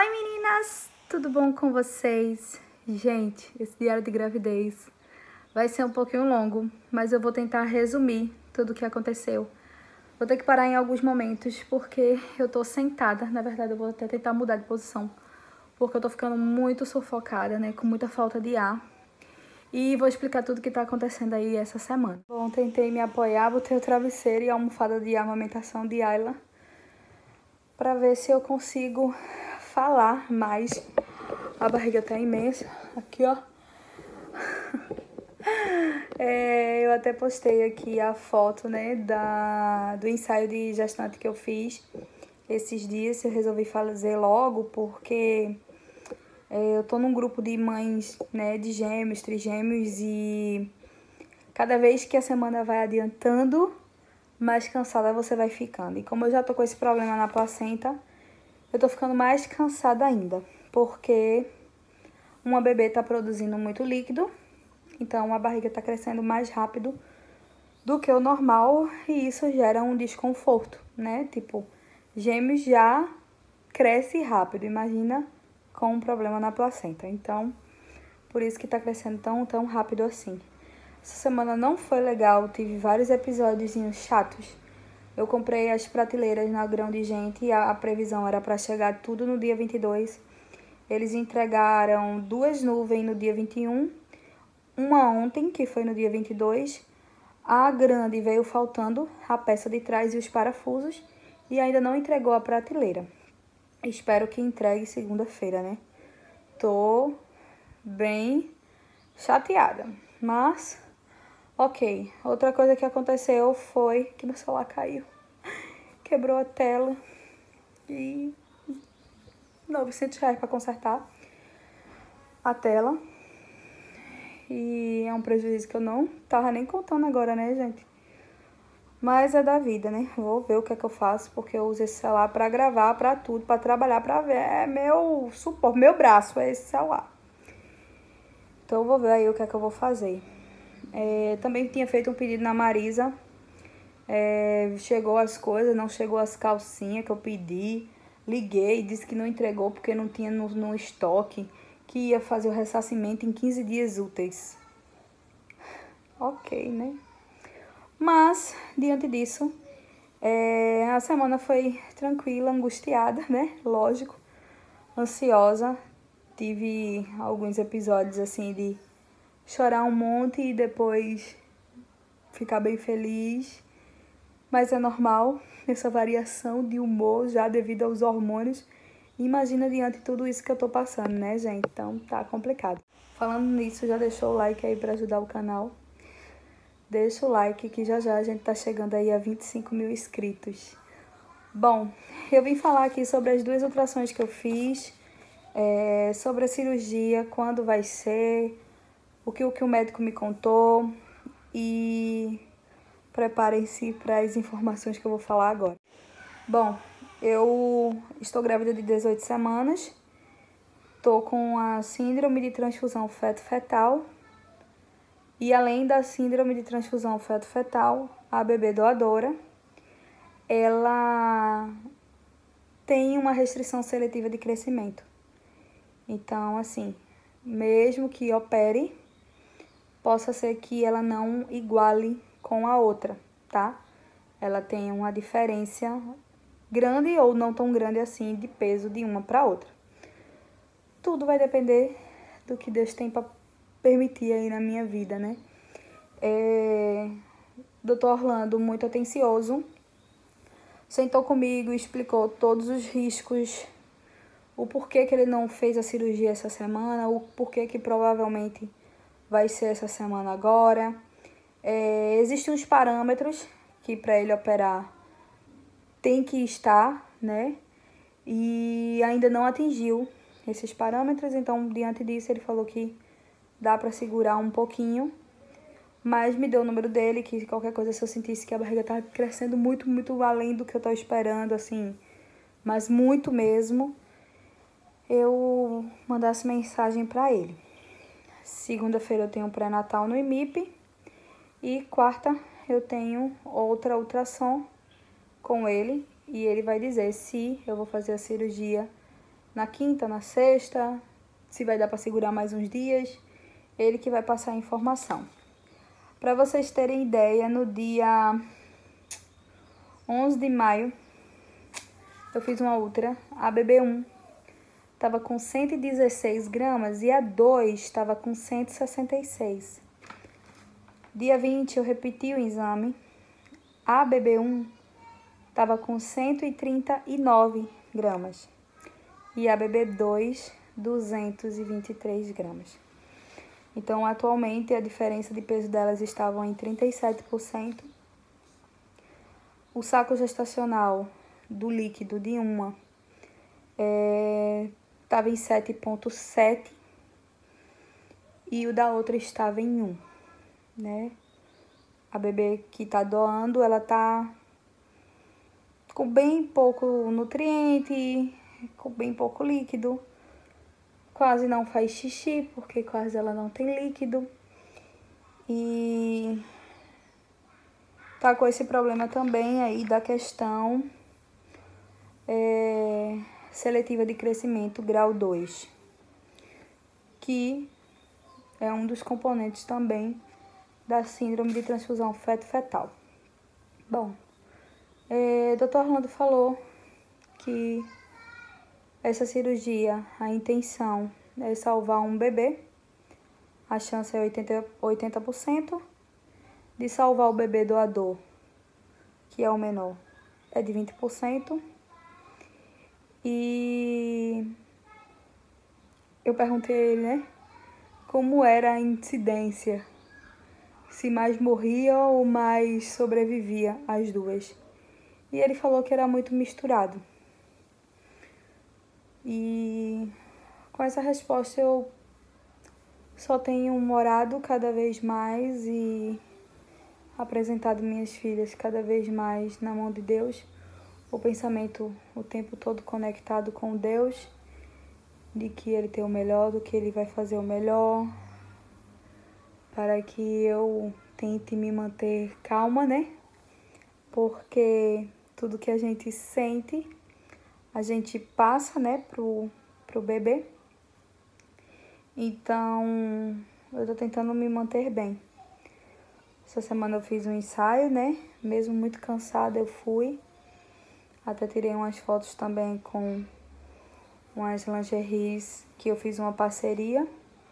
Oi meninas, tudo bom com vocês? Gente, esse diário de gravidez vai ser um pouquinho longo, mas eu vou tentar resumir tudo o que aconteceu. Vou ter que parar em alguns momentos porque eu tô sentada, na verdade eu vou até tentar mudar de posição, porque eu tô ficando muito sufocada, né, com muita falta de ar. E vou explicar tudo o que tá acontecendo aí essa semana. Bom, tentei me apoiar, botei o travesseiro e a almofada de amamentação de Ayla pra ver se eu consigo falar mais. A barriga tá imensa. Aqui, ó. Eu até postei aqui a foto, né, do ensaio de gestante que eu fiz esses dias. Eu resolvi fazer logo porque eu tô num grupo de mães, né, de gêmeos, trigêmeos, e cada vez que a semana vai adiantando, mais cansada você vai ficando. E como eu já tô com esse problema na placenta, eu tô ficando mais cansada ainda, porque uma bebê tá produzindo muito líquido, então a barriga tá crescendo mais rápido do que o normal e isso gera um desconforto, né? Tipo, gêmeos já cresce rápido, imagina com um problema na placenta. Então, por isso que tá crescendo tão rápido assim. Essa semana não foi legal, tive vários episódios chatos. Eu comprei as prateleiras na Grão de Gente e a previsão era para chegar tudo no dia 22. Eles entregaram 2 nuvens no dia 21, uma ontem, que foi no dia 22. A grande veio faltando a peça de trás e os parafusos e ainda não entregou a prateleira. Espero que entregue segunda-feira, né? Tô bem chateada, mas ok. Outra coisa que aconteceu foi que meu celular caiu. Quebrou a tela e R$ 900 para consertar a tela. E é um prejuízo que eu não tava nem contando agora, né, gente? Mas é da vida, né? Vou ver o que é que eu faço, porque eu uso esse celular pra gravar, pra tudo, pra trabalhar, pra ver. É meu suporte, meu braço é esse celular. Então eu vou ver aí o que é que eu vou fazer. Também tinha feito um pedido na Marisa. Chegou as coisas, não chegou as calcinhas que eu pedi. Liguei, disse que não entregou porque não tinha no estoque, que ia fazer o ressarcimento em 15 dias úteis. Ok, né? Mas, diante disso, a semana foi tranquila, angustiada, né? Lógico, ansiosa. Tive alguns episódios, assim, de chorar um monte e depois ficar bem feliz. Mas é normal essa variação de humor já devido aos hormônios. Imagina diante de tudo isso que eu tô passando, né, gente? Então tá complicado. Falando nisso, já deixou o like aí pra ajudar o canal? Deixa o like que já a gente tá chegando aí a 25 mil inscritos. Bom, eu vim falar aqui sobre as 2 ultrassons que eu fiz, sobre a cirurgia, quando vai ser, o que o médico me contou e preparem-se para as informações que eu vou falar agora. Bom, eu estou grávida de 18 semanas, tô com a síndrome de transfusão feto-fetal e além da síndrome de transfusão feto-fetal, a bebê doadora, ela tem uma restrição seletiva de crescimento. Então, assim, mesmo que opere, possa ser que ela não iguale com a outra, tá? Ela tem uma diferença grande ou não tão grande assim de peso de uma para outra. Tudo vai depender do que Deus tem para permitir aí na minha vida, né? Dr. Orlando, muito atencioso, sentou comigo e explicou todos os riscos, o porquê que ele não fez a cirurgia essa semana, o porquê que provavelmente vai ser essa semana agora. Existem uns parâmetros que para ele operar tem que estar, né? E ainda não atingiu esses parâmetros, então diante disso ele falou que dá para segurar um pouquinho, mas me deu o número dele, que qualquer coisa, se eu sentisse que a barriga tá crescendo muito além do que eu tô esperando, assim, mas muito mesmo, eu mandasse mensagem para ele. Segunda-feira eu tenho pré-natal no IMIP e quarta eu tenho outra ultrassom com ele e ele vai dizer se eu vou fazer a cirurgia na quinta, na sexta, se vai dar para segurar mais uns dias. Ele que vai passar a informação. Para vocês terem ideia, no dia 11 de maio, eu fiz uma ultra. A BB1 estava com 116 gramas e a 2 estava com 166. Dia 20 eu repeti o exame. A BB1 estava com 139 gramas e a BB2 223 gramas. Então, atualmente, a diferença de peso delas estavam em 37%. O saco gestacional do líquido de uma estava em 7,7 e o da outra estava em 1, né? A bebê que tá doando, ela tá com bem pouco nutriente, com bem pouco líquido. Quase não faz xixi, porque quase ela não tem líquido. E tá com esse problema também aí da questão seletiva de crescimento grau 2, que é um dos componentes também da síndrome de transfusão feto-fetal. Bom, o Dr. Orlando falou que essa cirurgia, a intenção é salvar um bebê, a chance é 80%, de salvar o bebê doador, que é o menor, é de 20%. E eu perguntei a ele, né, como era a incidência, se mais morria ou mais sobrevivia as duas. E ele falou que era muito misturado. E com essa resposta eu só tenho morado cada vez mais e apresentado minhas filhas cada vez mais na mão de Deus. O pensamento o tempo todo conectado com Deus, de que Ele tem o melhor, do que Ele vai fazer o melhor, para que eu tente me manter calma, né? Porque tudo que a gente sente, a gente passa, né, pro bebê. Então, eu tô tentando me manter bem. Essa semana eu fiz um ensaio, né? Mesmo muito cansada, eu fui. Até tirei umas fotos também com umas lingeries que eu fiz uma parceria.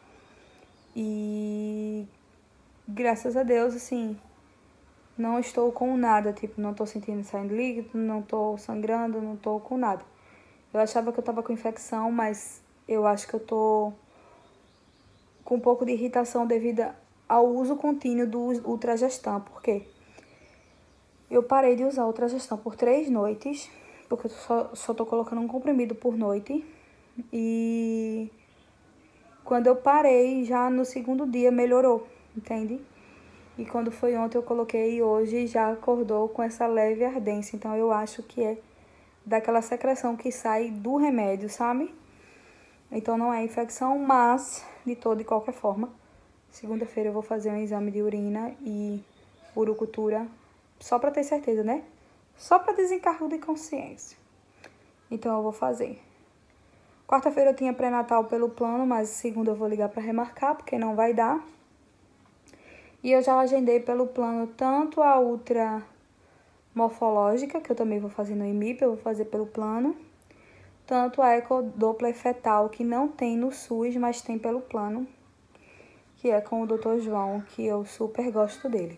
E graças a Deus, assim, não estou com nada. Tipo, não tô sentindo saindo líquido, não tô sangrando, não tô com nada. Eu achava que eu tava com infecção, mas eu acho que eu tô com um pouco de irritação devido ao uso contínuo do Ultragestan. Por quê? Eu parei de usar o Ultragestan por 3 noites, porque eu só tô colocando um comprimido por noite. E quando eu parei, já no segundo dia melhorou, entende? E quando foi ontem eu coloquei e hoje já acordou com essa leve ardência. Então eu acho que é daquela secreção que sai do remédio, sabe? Então não é infecção, mas de toda e qualquer forma, segunda-feira eu vou fazer um exame de urina e urocultura, só pra ter certeza, né? Só pra desencargo de consciência. Então eu vou fazer. Quarta-feira eu tinha pré-natal pelo plano, mas segunda eu vou ligar pra remarcar, porque não vai dar. E eu já agendei pelo plano tanto a ultra morfológica, que eu também vou fazer no IMIP, eu vou fazer pelo plano, tanto a ecodoppler fetal, que não tem no SUS, mas tem pelo plano, que é com o Dr. João, que eu super gosto dele.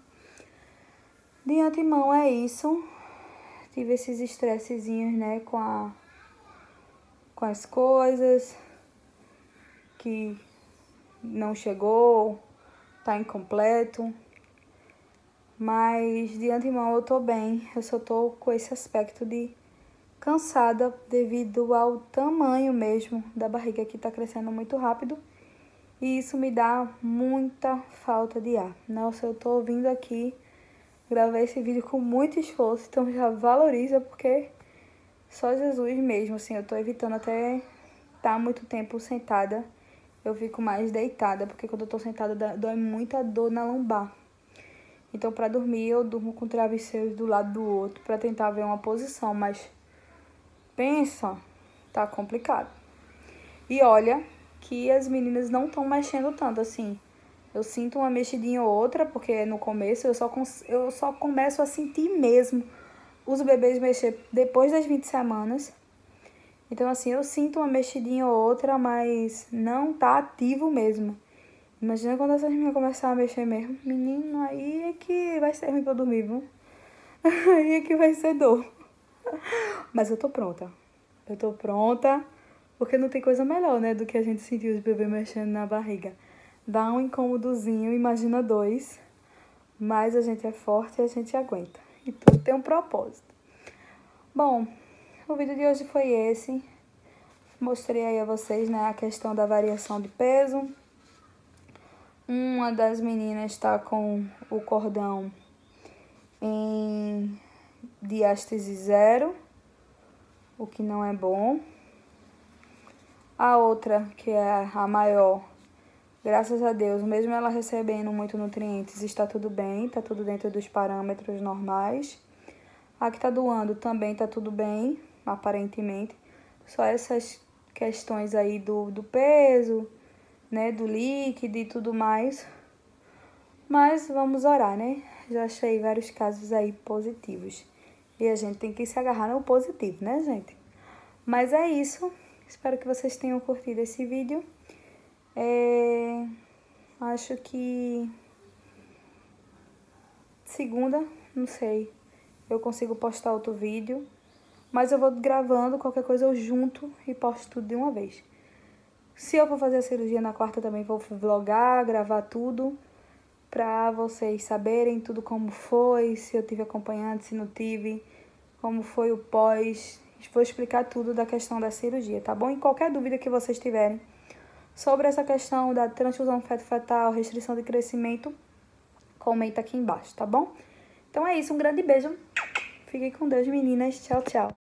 De antemão é isso. Tive esses estressezinhos, né, com as coisas, que não chegou, tá incompleto. Mas de antemão eu tô bem, eu só tô com esse aspecto de cansada devido ao tamanho mesmo da barriga, que tá crescendo muito rápido. E isso me dá muita falta de ar. Nossa, eu tô vindo aqui gravar esse vídeo com muito esforço, então já valoriza, porque só Jesus mesmo, assim, eu tô evitando até estar muito tempo sentada. Eu fico mais deitada, porque quando eu tô sentada dói muita dor na lombar. Então, pra dormir, eu durmo com travesseiros do lado do outro, pra tentar ver uma posição, mas pensa tá complicado. E olha que as meninas não estão mexendo tanto assim. Eu sinto uma mexidinha ou outra, porque no começo eu só começo a sentir mesmo os bebês mexer depois das 20 semanas. Então, assim, eu sinto uma mexidinha ou outra, mas não tá ativo mesmo. Imagina quando essas meninas começarem a mexer mesmo. Menino, aí é que vai ser ruim pra eu dormir, viu? Aí é que vai ser dor. Mas eu tô pronta. Eu tô pronta, porque não tem coisa melhor, né, do que a gente sentir os bebês mexendo na barriga. Dá um incômodozinho, imagina 2. Mas a gente é forte e a gente aguenta. E tudo tem um propósito. Bom, o vídeo de hoje foi esse. Mostrei aí a vocês, né, a questão da variação de peso. Uma das meninas está com o cordão em diástase 0, o que não é bom. A outra, que é a maior, graças a Deus, mesmo ela recebendo muito nutrientes, está tudo bem, está tudo dentro dos parâmetros normais. A que está doando também está tudo bem, aparentemente. Só essas questões aí do peso, né, do líquido e tudo mais. Mas vamos orar, né? Já achei vários casos aí positivos. E a gente tem que se agarrar no positivo, né, gente? Mas é isso. Espero que vocês tenham curtido esse vídeo. Acho que segunda, não sei, eu consigo postar outro vídeo. Mas eu vou gravando, qualquer coisa eu junto e posto tudo de uma vez. Se eu for fazer a cirurgia na quarta também, vou vlogar, gravar tudo, pra vocês saberem tudo como foi, se eu tive acompanhante, se não tive, como foi o pós. Vou explicar tudo da questão da cirurgia, tá bom? E qualquer dúvida que vocês tiverem sobre essa questão da transfusão feto-fetal, restrição de crescimento, comenta aqui embaixo, tá bom? Então é isso, um grande beijo. Fiquem com Deus, meninas. Tchau, tchau.